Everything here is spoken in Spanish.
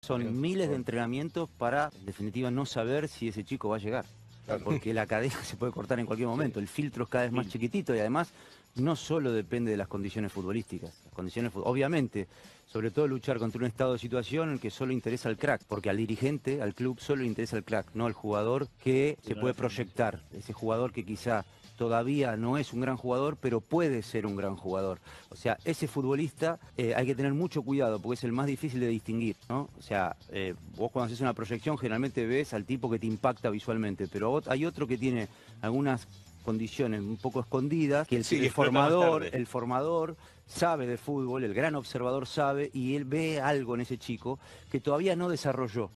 Son miles de entrenamientos para, en definitiva, no saber si ese chico va a llegar. Claro. Porque la cadena se puede cortar en cualquier momento. El filtro es cada vez más chiquitito y además no solo depende de las condiciones futbolísticas. Las condiciones, obviamente, sobre todo luchar contra un estado de situación en el que solo interesa al crack. Porque al dirigente, al club, solo le interesa el crack, no al jugador que se puede proyectar. Ese jugador que quizá todavía no es un gran jugador, pero puede ser un gran jugador. O sea, ese futbolista hay que tener mucho cuidado porque es el más difícil de distinguir, ¿no? O sea, vos cuando haces una proyección generalmente ves al tipo que te impacta visualmente, pero hay otro que tiene algunas condiciones un poco escondidas, que Sí, el explota más formador, tarde. el formador sabe de fútbol, el gran observador sabe y él ve algo en ese chico que todavía no desarrolló.